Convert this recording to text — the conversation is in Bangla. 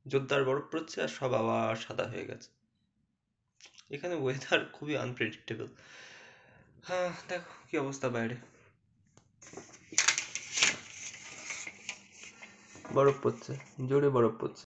জোরদার বরফ পড়ছে আর সব আবার সাদা হয়ে গেছে। এখানে ওয়েদার খুবই আনপ্রেডিক্টেবল। হ্যাঁ, দেখো কি অবস্থা বাইরে, বরফ পড়ছে, জোরে বরফ পড়ছে।